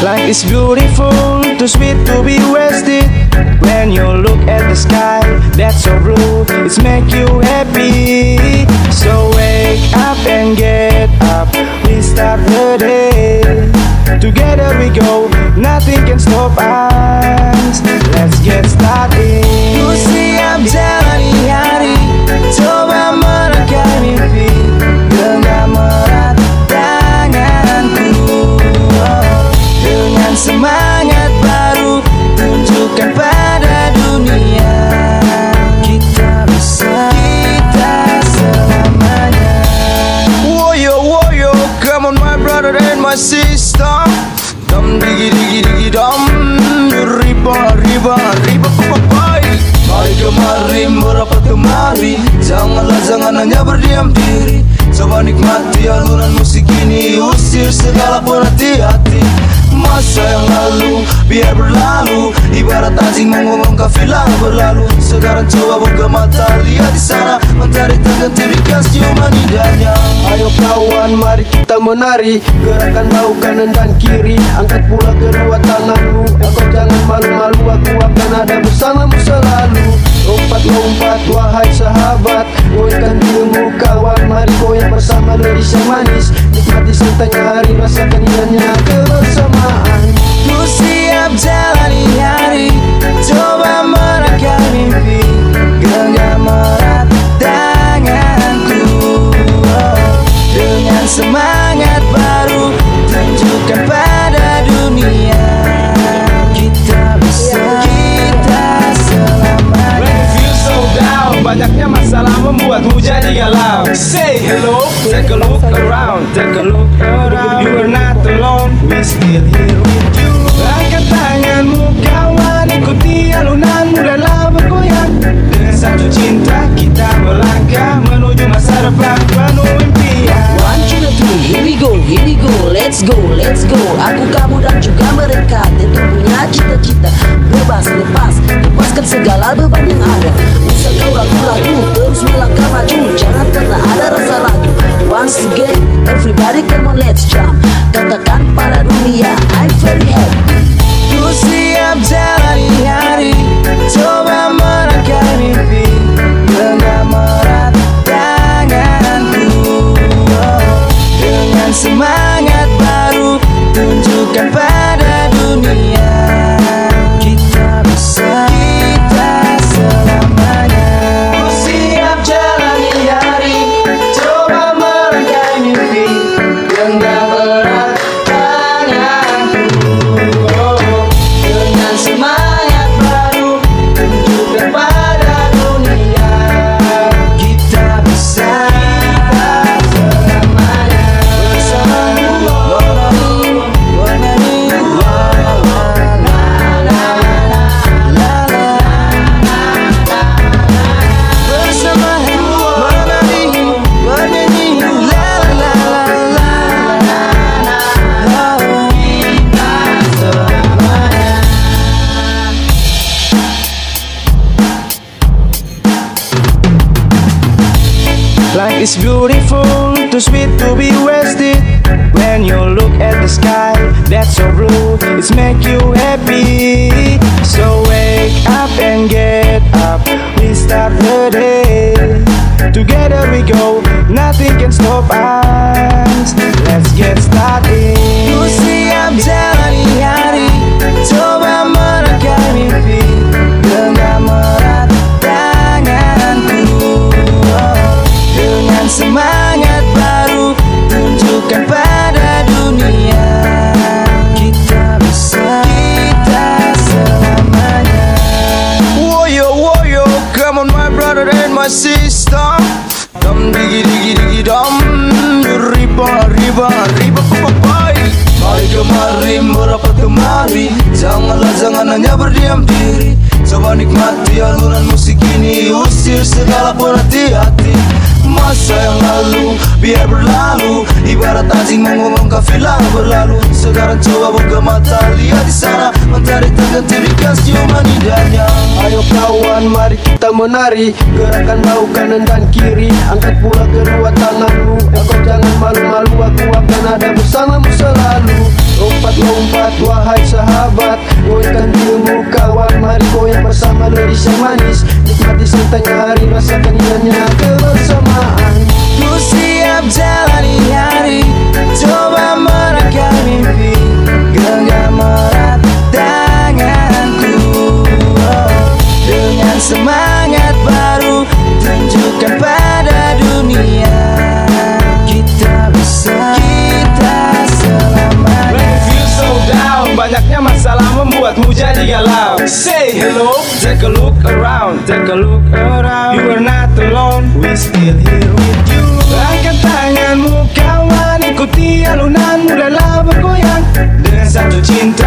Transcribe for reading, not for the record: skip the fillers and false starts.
Life is beautiful, too sweet to be wasted. When you look at the sky, that's so blue, it's make you happy. So wake up and get up, we start the day. Together we go, nothing can stop us. Let's get started. Ku siap jalani hari, coba merangkai mimpi, genggam erat tanganku. Dengan semangat baru, tunjukkan pada dunia kita bisa, kita selamanya. Woyo, woyo, come on my brother and my sister. Dum digi digi digi dum, riba riba riba papai. Mari kemari merapat kemari, jangan hanya berdiam diri. Coba nikmati alunan musik ini, usir segala penat hati. Masa yang lalu biar berlalu, ibarat anjing menggonggong kafilah berlalu. Sekarang coba buka mata, lihat di sana, mentari terganti rikas ciuman indahnya. Ayo kawan, mari kita menari, gerakan bahu kanan dan kiri, angkat pula kedua tanganmu. Engkau jangan malu-malu, aku akan ada bersamamu selalu. Lompat-lompat wahai sahabat, goyangkan dirimu kawan, mari goyang bersama liris yang manis. Nikmati santainya hari, rasakan indahnya kebersamaan. Ku siap jalani hari, coba merangkai mimpi, genggam erat tanganku. Dengan semangat baru, tunjukkan pada dunia kita bisa, kita selamanya. When you feel so down, banyaknya masalah membuatmu jadi galau. Say hello, take a look around, take a look around. You are not alone, we still here with you. Angkat tanganmu kawan, ikuti alunanmu dalam bergoyang. Dengan satu cinta kita melangkah menuju masa depan penuh impian. 1, 2, 3, here we go, let's go, let's go. Aku, kamu dan juga mereka tentu punya cita-cita. Bebas, lepas, lepaskan segala beban yang ada. Bisa kau ragu-ragu, terus melangkah maju, jangan pernah ada rasa ragu. Once again, everybody come on, let's jump. Katakan pada dunia, I'm very happy. Ku siap jalani hari, coba merangkai mimpi, genggam erat tanganku. Dengan semangat baru, tunjukkan pada dunia kita bisa, kita selamanya. Ku siap jalani hari, coba merangkai mimpi, genggam erat tanganku. Dengan semangat baru, tunjukkan pada dunia kita bisa, kita selamanya. Bersamamu bernyanyi, la la la la la la. Bersamamu bernyanyi, la la la la la. Kita selamanya. Life is beautiful, too sweet to be wasted. When you look at the sky, that's so blue, it's make you happy. So wake up and get up, we start the day. Together we go, nothing can stop us. Let's get started. Ku siap jalani hari, coba merangkai mimpi, genggam erat tanganku. Dengan semangat baru, tunjukkan pada dunia kita bisa, kita selamanya. Woyo, woyo, come on my brother and my sister. Dum digi digi digi dum, riba riba riba papai. Mari kemari merapat kemari, jangan hanya berdiam diri. Coba nikmati alunan musik ini, usir segala penat hati. Masa yang lalu biar berlalu, ibarat anjing menggonggong kafilah berlalu. Sekarang coba buka mata, lihat di sana, mentari terganti rikas ciuman indahnya. Ayo kawan, mari kita menari, gerakan bahu kanan dan kiri, angkat pula kedua tanganmu. Engkau jangan malu-malu, aku akan ada bersamamu selalu. Lompat-lompat wahai hello. Take a look around, take a look around. You are not alone, we still here with you. Angkat tanganmu kawan, ikuti alunanmu dalam bergoyang. Dengan satu cinta